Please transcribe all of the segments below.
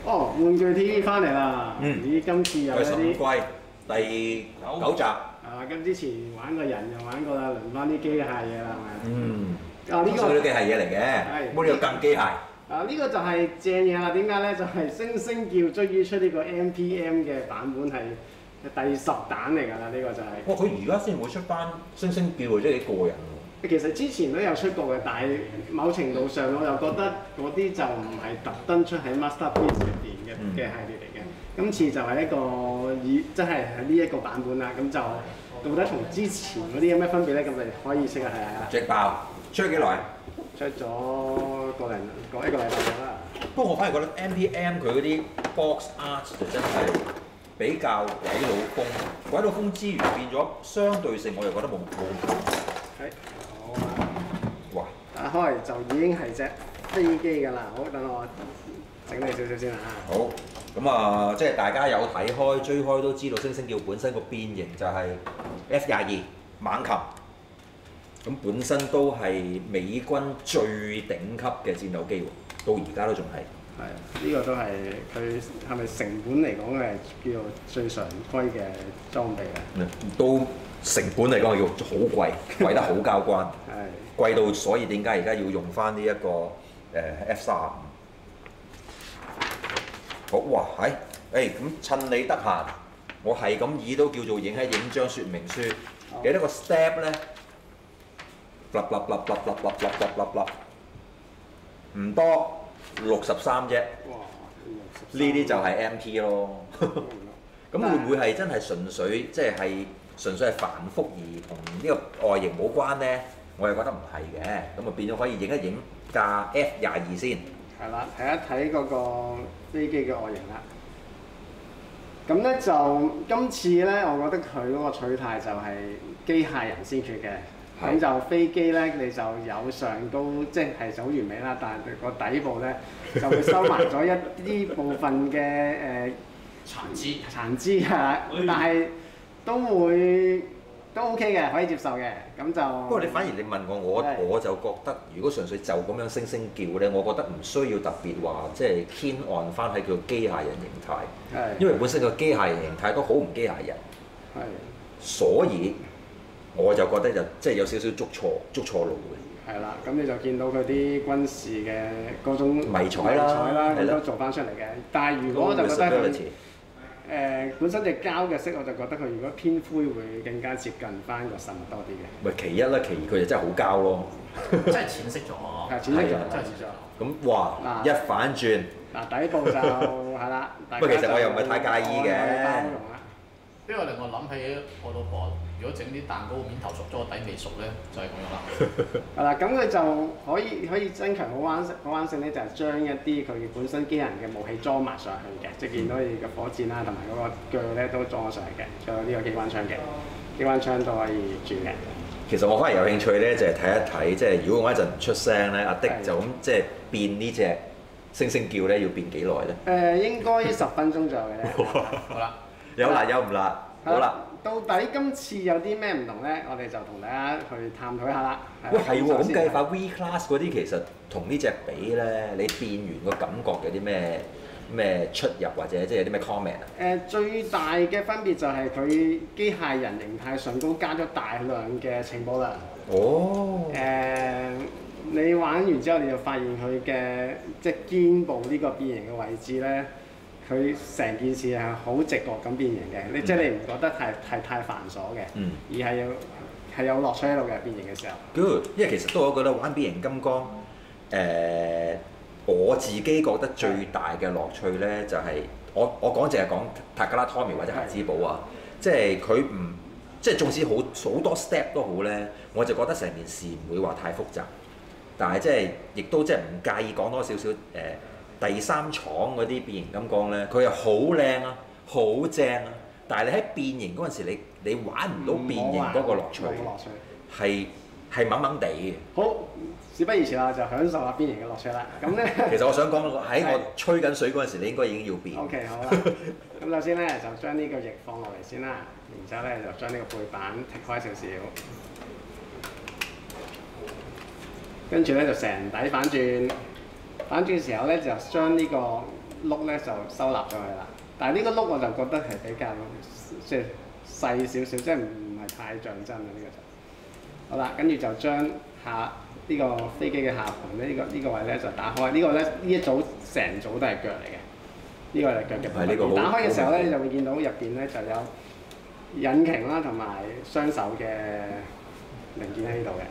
哦，玩具 TV 翻嚟啦！咦，今次有一第15 啲季第9集。 咁之前玩過人又玩過啦，輪翻啲機械嘢啦，係咪？呢呢個都機械嘢嚟嘅，不過呢個更機械。 呢個就係正嘢啦，點解咧？就係星星叫終於出呢個 MPM 嘅版本係第10彈嚟㗎啦，呢個就係。 哇！佢而家先會出翻星星叫喎，真係幾過癮喎。 其實之前都有出過嘅，但係某程度上我又覺得嗰啲就唔係特登出喺 Masterpiece 入邊嘅系列嚟嘅。今次就係一個即係呢一個版本啦。咁就到底同之前嗰啲有咩分別咧？咁你可以識下睇下。 隻爆出咗幾耐？ 出咗一個禮拜咗啦。 不過我反而覺得 MPM 佢嗰啲 box art 就真係比較鬼佬風，鬼佬風之餘變咗相對性，我又覺得冇咁強。 好啊！ 哇！ 打開就已經係隻飛機㗎啦。好，等我整理少少先啦。 好，咁啊，即係大家有睇開追開都知道，星星叫本身個變形就係 F-22猛禽。咁本身都係美軍最頂級嘅戰鬥機喎，到而家都仲係。 係，呢個都係佢係咪成本嚟講係叫做最常規嘅裝備啊？ 都成本嚟講係叫好貴，貴得好交關。係。貴到所以點解而家要用翻呢一個F-35？好哇，咁趁你得閒，我係咁意都叫做影一影張說明書，幾多個 step 咧？唔多63啫。 哇！ 呢啲就係 MP 咯。咁會唔會係真係純粹即係純粹係繁複而同呢個外形冇關咧？我又覺得唔係嘅，咁啊變咗可以影一影架 F-22先。 係啦，睇一睇嗰個飛機嘅外形啦。咁咧就今次咧，我覺得佢嗰個取態就係機械人先決嘅。咁就飛機咧，你就有上高，即係就好完美啦。但係個底部咧就會收埋咗一啲部分嘅殘肢啊，但係都 OK 嘅，可以接受嘅。咁就不過你反而你問我就覺得，如果純粹就咁樣星星叫咧，我覺得唔需要特別話即係牽按翻喺叫機械人形態，因為本身個機械人形態都好唔機械人，所以我就覺得就即係有少少捉錯路嘅。係啦，咁你就見到佢啲軍事嘅嗰種迷彩啦， 咁都做翻出嚟嘅。但係如果我就覺得佢本身隻膠嘅色，我就覺得佢如果偏灰會更加接近翻個實物多啲嘅。 咪其一啦，其二佢就真係好膠咯， 真係淺色咗， 係淺色咗， 真係淺咗。 咁哇一反轉， 底部就係啦。 不過其實我又唔係太介意嘅。 呢個令我諗起我老婆，如果整啲蛋糕面頭熟咗，個底未熟咧，就係咁樣啦。 係啦，咁佢就可以增強好玩性咧，就係將一啲佢本身機械人嘅武器裝埋上去嘅，即係見到你嘅火箭啦，同埋嗰個鋸咧都裝咗上去嘅，仲有呢個機關槍嘅，機關槍都可以轉嘅。 其實我反而有興趣咧，就係睇一睇，即係如果我一陣唔出聲咧，阿的就咁即係變呢隻星星叫咧，要變幾耐咧？ 應該10分鐘左右嘅啫。 好啦。 有辣有唔辣，好啦。 到底今次有啲咩唔同咧？我哋就同大家去探討下啦。 喂，係喎，咁計法 V Class 嗰啲其實同呢隻比咧，你變完個感覺有啲咩出入或者即係有啲咩 comment 啊？ 最大嘅分別就係佢機械人形態上高加咗大量嘅情報啦。 哦。 你玩完之後，你就發現佢嘅即係肩部呢個變形嘅位置咧。佢成件事係好直覺咁變形嘅，即係你唔覺得係太繁瑣嘅，而係有樂趣喺度嘅變形嘅時候。 Good， 因為其實都我覺得玩變形金剛，我自己覺得最大嘅樂趣咧就係我講淨係講塔格拉 Tommy 或者孩之寶啊，即係佢唔即係縱使好多 step 都好咧，我就覺得成件事唔會話太複雜，但係即係亦都即係唔介意講多少少第3廠嗰啲變形金剛咧，佢又好靚啊，好正啊！但係你喺變形嗰陣時，你玩唔到變形嗰個樂趣，係掹掹地嘅。 好，事不宜遲啦，就享受下變形嘅樂趣啦。咁咧， 其實我想講喺我吹緊水嗰陣時，你應該已經要變。 OK， 好啦。咁首先咧就將呢個翼放落嚟先啦，然之後咧就將呢個背板剔開少少，跟住咧就成底反轉。反轉嘅時候咧，就將呢個碌咧就收納咗佢啦。但係呢個碌我就覺得係比較即係細少少，即係唔係太像真啊呢個就。好啦，跟住就將呢個飛機嘅下盤咧，呢個位咧就打開。呢個咧呢一組成組都係腳嚟嘅，呢個係腳嘅部分。 係呢個好打開嘅時候咧，你就會見到入邊咧就有引擎啦，同埋雙手嘅零件喺度嘅。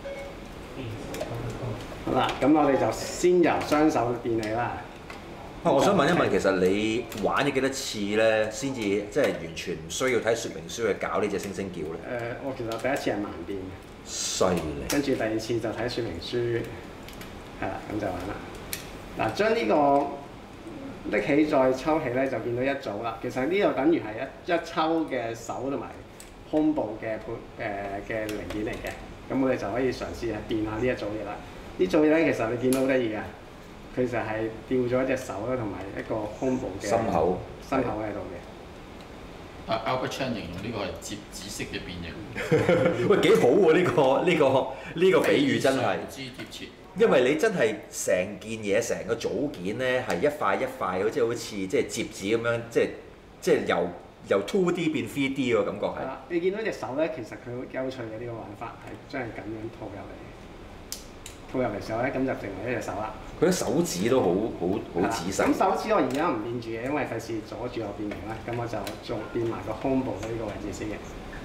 好啦，咁我哋就先由雙手電器啦。 我想問一問，其實你玩咗幾多次咧，先至即係完全唔需要睇說明書去搞呢隻星星叫咧？ 我其實第一次係盲電嘅， 犀利。 跟住第二次就睇說明書，係啦，咁就玩啦。嗱，將呢個拎起再抽起咧，就見到一組啦。其實呢度等於係一抽嘅手同埋胸部嘅嘅零件嚟嘅。咁我哋就可以嘗試係變下呢一組嘢啦。呢組嘢咧，其實你見到好得意嘅。佢就係吊咗一隻手啦，同埋一個胸部嘅心口喺度嘅。 Albert Chan 形容呢個係摺紙式嘅變形。 喂，幾好喎！呢個比喻真係。 貼切。 因為你真係成件嘢成個組件咧係一塊一塊，好似即係摺紙咁樣，即係由 2D 變 3D 個感覺係。 係啦，你見到隻手咧，其實佢好有趣嘅呢個玩法係將係咁樣套入嚟。套入嚟時候咧，咁就成為一隻手啦。 佢啲手指都好仔細。 咁手指我而家唔變住嘅，因為費事阻住我變形啦。咁我就仲變埋個胸部呢個位置先嘅。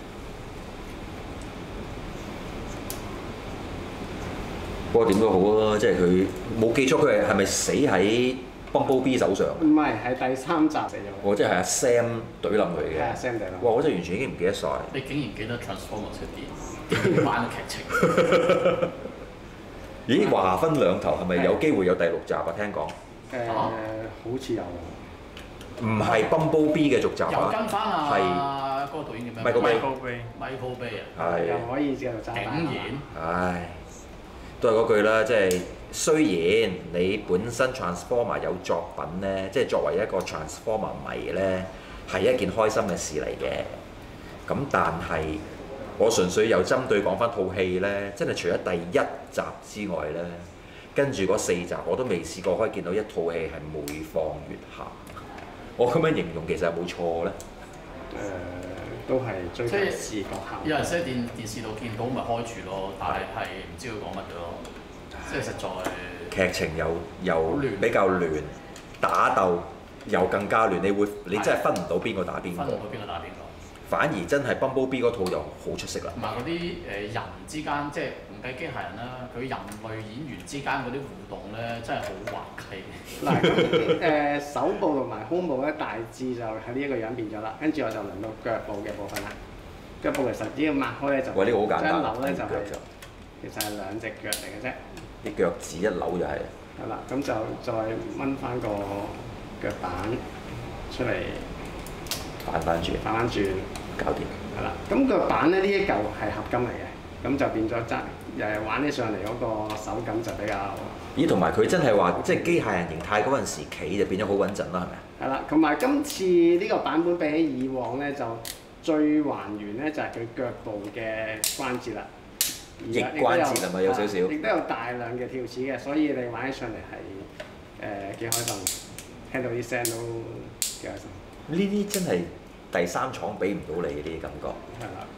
不過點都好啊，即係佢冇記錯，佢係咪死喺 Bumblebee 手上？ 唔係，係第3集死咗。 哦，即係阿 Sam 懟冧佢嘅。 係啊 Sam 懟冧。 哇！我真係完全已經唔記得晒。 你竟然記得 Transformers 嘅電玩嘅劇情？ 咦？話分兩頭，係咪有機會有第6集啊？聽講。 好似有。 唔係 Bumblebee 嘅續集啊。 又跟翻啊！嗰個導演叫咩？Michael Bay 啊。 係。 又可以繼續揸。 竟然。 唉，都係嗰句啦，即係雖然你本身 Transformer 有作品咧，即係作為一個 Transformer 迷咧，係一件開心嘅事嚟嘅。咁但係我純粹又針對講翻套戲咧，真係除咗第1集之外咧，跟住嗰4集我都未試過可以見到一套戲係每況愈下。我咁樣形容其實有冇錯咧？ 都係追求視覺效果。 有人喺電視度見到咪開住咯，但係唔知佢講乜嘅咯。即係實在。劇情又比較亂，打鬥又更加亂，你真係分唔到邊個打邊個。 分唔到邊個打邊個。 反而真係 Bumblebee 嗰套就好出色啦。 同埋嗰啲人之間，即係唔計機械人啦，佢人類演員之間嗰啲互動咧，真係好滑稽。 嗱，手部同埋胸部咧，大致就喺呢一個樣變咗啦。跟住我就輪到腳部嘅部分啦。腳部其實只要擘開咧就， 喂，呢個好簡單。 一扭咧就係，其實係2隻腳嚟嘅啫。 啲腳趾一扭就係。 係啦，咁就再掹翻個腳板出嚟。 反翻轉，搞掂。 係啦，咁腳板咧呢一嚿係合金嚟嘅，咁就變咗玩起上嚟嗰個手感就比較。 咦，同埋佢真係話，即係機械人形態嗰陣時企就變咗好穩陣啦，係咪啊？ 係啦，同埋今次呢個版本比起以往咧，就最還原咧就係佢腳部嘅關節啦。 逆關節係咪有少少？ 亦都有大量嘅跳齒嘅，所以你玩起上嚟係幾開心，聽到啲聲都幾開心。 呢啲真係第3廠俾唔到你呢啲感覺。 係啦，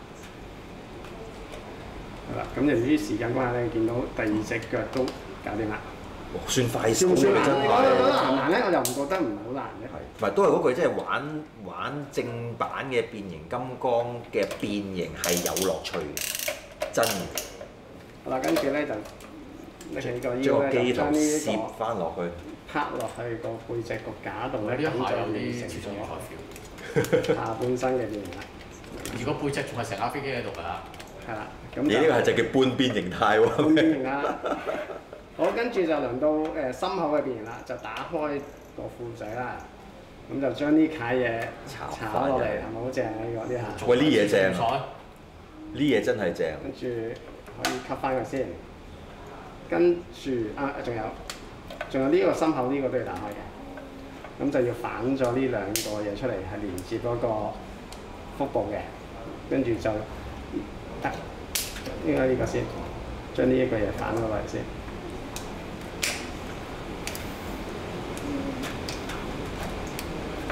係啦，咁由於時間關係咧，見到第2隻腳都搞掂啦。 算快手嘅真係。 難難咧，我又唔覺得唔係好難嘅。 係，唔係都係嗰句，即係玩正版嘅變形金剛嘅變形係有樂趣嘅，真嘅。 好啦，跟住咧就拎起個將個機頭將呢攝翻落去。 拍落去個背脊個架度咧， 咁就完成咗下半身嘅變形啦。 如果背脊仲係成架飛機喺度㗎。係啦，咁你呢個係就叫半變形態喎。 半變形啦。好，跟住就輪到心口嘅變形啦，就打開個褲仔啦，咁就將呢塊嘢炒落嚟，係咪好正呢個呢下？ 喂，呢嘢正，呢嘢真係正。 跟住可以吸翻佢先，跟住仲有呢個心口呢個都要打開嘅，咁就要反咗呢2個嘢出嚟，係連接嗰個腹部嘅，跟住就得應該呢個先，將呢一個嘢反咗落嚟先。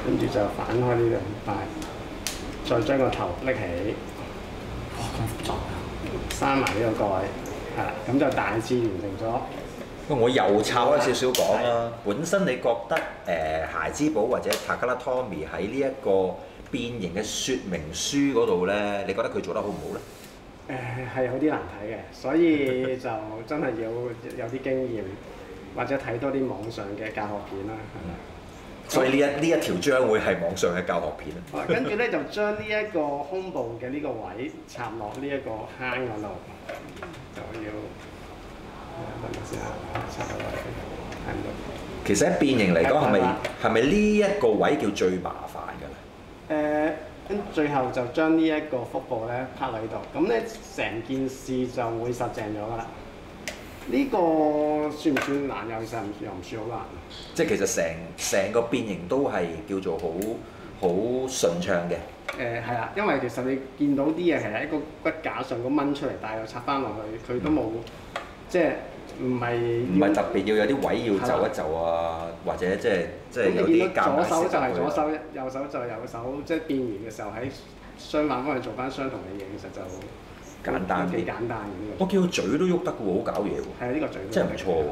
跟住就反開呢兩塊，再將個頭拎起， 哇，咁複雜啊！ 閂埋呢個蓋，係啦，咁就大致完成咗。 不過我又岔開少少講啦。本身你覺得孩之寶或者 Takara Tomy 喺呢一個變形嘅說明書嗰度咧，你覺得佢做得好唔好咧？ 係有啲難睇嘅，所以就真係要有啲經驗，或者睇多啲網上嘅教學片啦，係啦。 所以呢一條將會係網上嘅教學片啊。 好啦，跟住咧就將呢一個胸部嘅呢個位插落呢一個坑嗰度，就要等陣先啊，插落去坑度。 其實喺變形嚟講，係咪呢一個位叫最麻煩㗎咧？ 跟最後就將呢一個腹部咧拍喺度，咁咧成件事就會實淨咗㗎啦。呢個算唔算難？又唔算好難。 即係其實成個變形都係叫做好順暢嘅。 係啦，因為其實你見到啲嘢係喺個骨架上咁掹出嚟，但係又插翻落去，佢都冇即係唔係特別要有啲位要就一就啊，或者即係有啲夾硬左手就係左手， 手。 右手就右手，即係變完嘅時候喺相反方向做翻相同嘅嘢，其實就簡單啲幾簡單嘅呢個。 我見到嘴都喐得嘅喎，好搞嘢喎。 係啊，呢個嘴真係唔錯喎。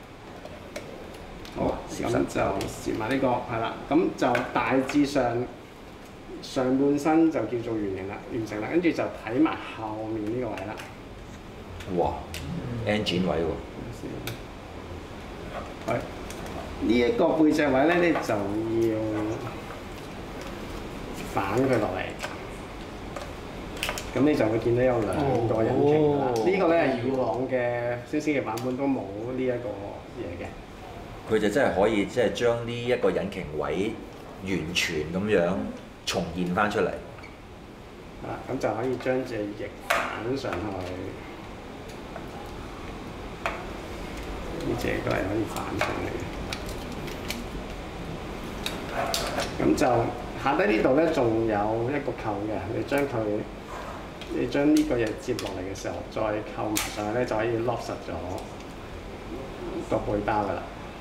好，咁就攝埋呢個係啦，咁就大致上半身就叫做完成啦，跟住就睇埋後面呢個位啦。 哇！engine 位喎。 係呢一個背脊位咧，你就要反佢落嚟，咁你就會見到有兩個引擎啦。呢個咧係以往嘅星星嘅版本都冇呢一個嘢嘅。 佢就真係可以即係將呢一個引擎位完全咁樣重現翻出嚟。 係啦，咁就可以將隻翼反上去。呢隻都係可以反上嚟嘅。咁就下低呢度咧，仲有一個扣嘅，你將呢個嘢接落嚟嘅時候，再扣埋上去咧，就可以 lock 實咗個背包㗎啦。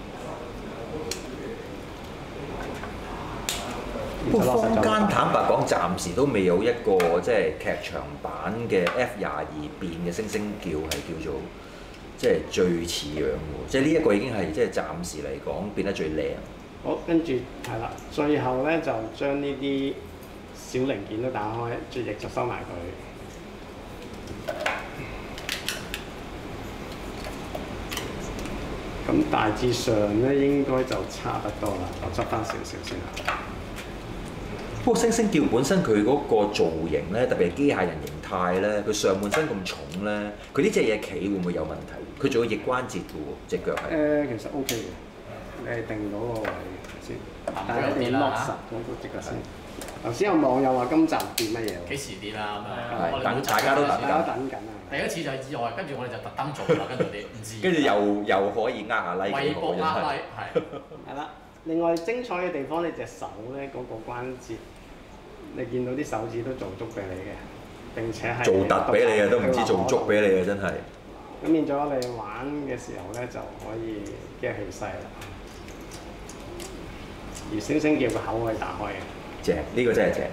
不過坊間坦白講，暫時都未有一個即係劇場版嘅 F22變嘅星星叫係叫做即係最似樣喎。即係呢一個已經係即係暫時嚟講變得最靚。 好，跟住係啦，最後咧就將呢啲小零件都打開，隻翼就收埋佢。咁大致上咧應該就差不多啦，我執翻少少先啦。 不過星星叫本身佢嗰個造型咧，特別係機械人形態咧，佢上半身咁重咧，佢呢隻嘢企會唔會有問題？佢仲有翼關節嘅喎，隻腳係。 其實 OK 嘅，你係定到個位先，但係一定要落實嗰個隻腳先。頭先有網友話今集變乜嘢喎？ 幾時啲啦咁樣？ 係我哋等大家都等大家等緊啊！ 第一次就係意外，跟住我哋就特登做啦，跟住你唔知。 跟住又可以呃下 like 微博真係。 呃 like 係。 係啦，另外精彩嘅地方，你隻手咧嗰個關節，你見到啲手指都做足俾你嘅，並且係做突俾你啊，都唔知做足俾你啊，真係。 咁變咗你玩嘅時候咧，就可以嘅氣勢啦。而星星叫個口可以打開嘅。 正，呢個真係正。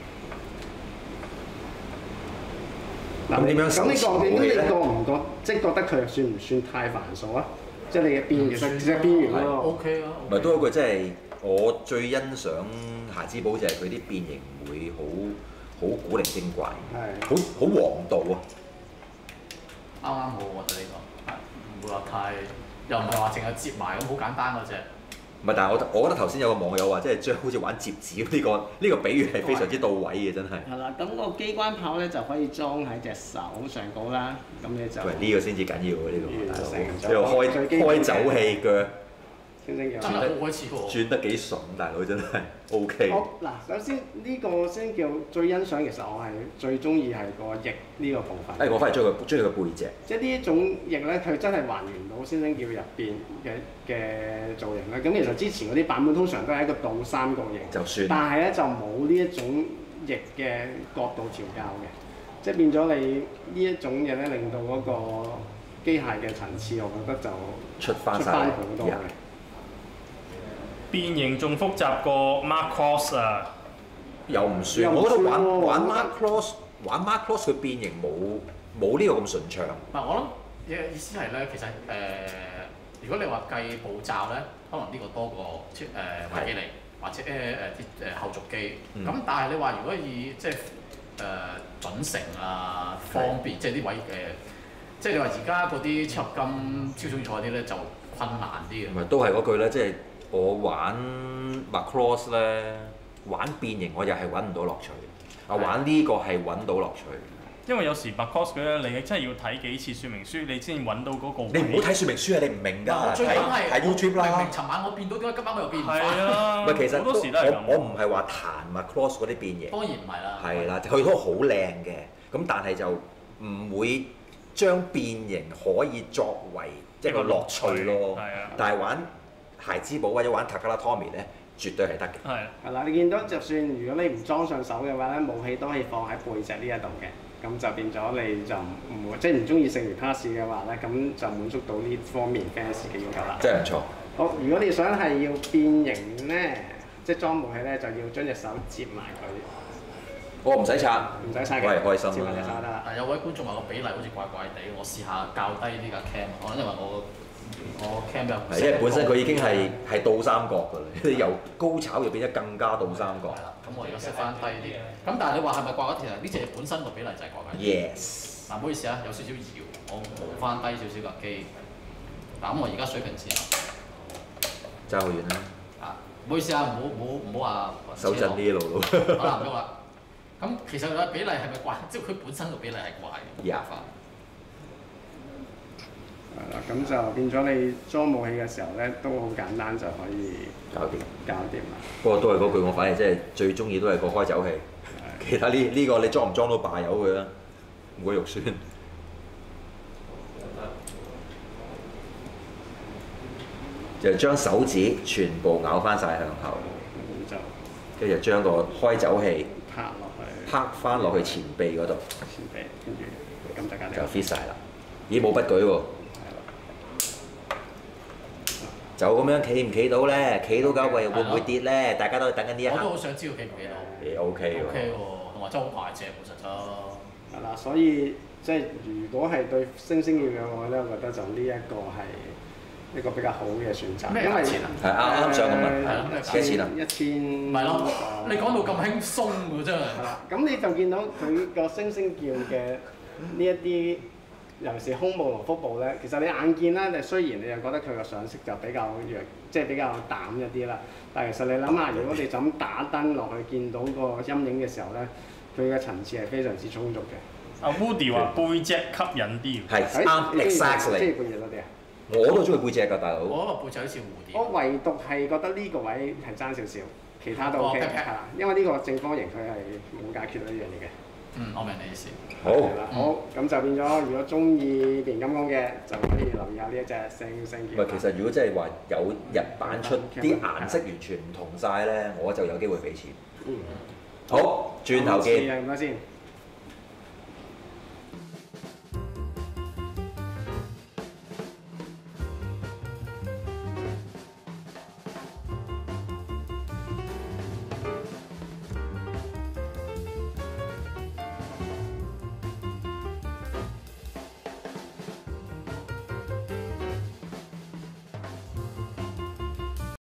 咁點樣咁你手覺咧？ 唔覺，即係覺得佢算唔算太繁瑣啊？即係你嘅邊其實隻邊緣嗰個。 O K 啊。 唔係都有一句，即係我最欣賞孩之寶就係佢啲變形唔會好古靈精怪， 係。 好王道啊！ 啱啱好，我覺得呢個係唔會話太，又唔係話淨係接埋咁好簡單嗰隻。 唔係，但係我覺得頭先有個網友話，即係將好似玩摺紙呢個比喻係非常之到位嘅，真係。 係啦，咁個機關炮咧就可以裝喺隻手上高啦，咁你就。 喂，呢個先至緊要喎，呢個大佬。呢個開走氣腳。 星星叫。 真係好鬼似喎。 轉得幾順，大佬真係 OK。 好嗱，首先呢個星叫最欣賞，其實我係最中意係個翼呢個部分。 我翻嚟追佢個背脊。 即係呢一種翼咧，佢真係還原到星星叫入邊嘅造型啦。咁其實之前嗰啲版本通常都係一個倒三角形， 就算。 但係咧就冇呢一種翼嘅角度調校嘅，即係變咗你呢一種嘢咧，令到嗰個機械嘅層次，我覺得就出翻晒好多嘅。 變形仲複雜過 Mark Cross 啊！ 又唔算， 又唔我覺得玩算喎玩 Mark Cross 佢變形冇呢個咁順暢。 唔係我諗嘅意思係咧，其實如果你話計步驟咧，可能呢個多過維基尼或者啲後續機。咁但係你話如果以即係準成啊方便，即係啲位即係你話而家嗰啲超合金超總賽啲咧就困難啲嘅。 唔係都係嗰句咧，即係我玩 Macross 咧，玩變形我又係揾唔到樂趣。玩呢個係揾到樂趣。 因為有時 Mark Cross 咧，你真係要睇幾次說明書，你先揾到嗰個位。 你唔好睇說明書啊！你唔明㗎。 我最緊係睇 YouTube 啦。 明明尋晚我變到，點解今晚我又變唔翻？ 係啊， 唔係其實好多時都係咁。 我唔係話彈 Macross 嗰啲變形。 當然唔係啦。 係啦，佢都好靚嘅，咁但係就唔會將變形可以作為一個樂趣咯。 係啊。 但係玩孩之寶或者玩 Takara Tomy 咧，絕對係得嘅。 係。 係啦，你見到就算如果你唔裝上手嘅話咧，武器都可以放喺背脊呢一度嘅，咁就變咗你就唔會即係唔中意剩餘 pass 嘅話咧，咁就滿足到呢方面 fans 嘅要求啦。 真係唔錯。 好，如果你想係要變形咧，即係裝武器咧，就要將隻手接埋佢。 我唔使拆， 唔使拆嘅， 我係開心啦接埋隻手得啦。 有位觀眾話個比例好似怪怪地，我試下校低呢架 cam，因為我 cam 又係因為本身佢已經係倒三角㗎啦，你由高炒又變咗更加倒三角。 係啦，咁我而家 set 翻低啲。咁但係你話係咪怪怪？其實呢隻本身個比例就係怪怪地。 Yes。 嗱，唔好意思啊，有少少搖，我磨翻低少少架機。嗱，咁我而家水平線爭好遠啦。 唔好意思啊，唔好話手震呢一路咯。 好啦，唔喐啦。咁其實個比例係咪怪？即係佢本身個比例係怪嘅。 Yeah。 係啦，咁就變咗你裝武器嘅時候咧，都好簡單就可以搞掂啦。 不過都係嗰句，我反而即係最中意都係個開走器。其他呢個你裝唔裝都罷由佢啦，唔會肉酸。就將手指全部咬翻晒向後， 咁就跟住將個開走器拍落去， 拍翻落去前臂嗰度， 前臂，跟住咁大家就 fit 晒啦。咦，冇不舉喎。就咁樣企唔企到咧？企到嘅位會唔會跌咧？大家都等緊呢一刻。 我都好想知道企唔企到。 OK 喎。 OK 喎，同埋真係好大隻喎，實質。 係啦，所以即係如果係對星星要嘅話咧，我覺得就呢一個係一個比較好嘅選擇。 咩價錢啊？ 係啱上咁啊！ 係咯， 幾錢啊 ？1000。 咪咯，你講到咁輕鬆喎，真係。 係啦，咁你就見到佢個星星叫嘅呢一啲。尤其是胸部同腹部咧，其實你眼見啦，你雖然你又覺得佢個上色就比較弱，即係比較淡一啲啦，但係其實你諗下，如果你就咁打燈落去見到個陰影嘅時候咧，佢嘅層次係非常之充足嘅。 阿 Woody 話背脊吸引啲， 係啱 exactly。 即係背脊嗰啲啊！ 我都中意背脊㗎，大佬。 我個背脊好似蝴蝶。 我唯獨係覺得呢個位係爭少少，其他都 OK 嘅，係啦，因為呢個正方形佢係冇解決到呢樣嘢嘅。 我明你意思。 好。 好，咁就變咗，如果中意變形金剛嘅，就可以留意下呢一隻星星叫。 唔係，其實如果真係話有日版出啲顏色完全唔同晒咧，我就有機會俾錢。好，轉頭見。 咁多先。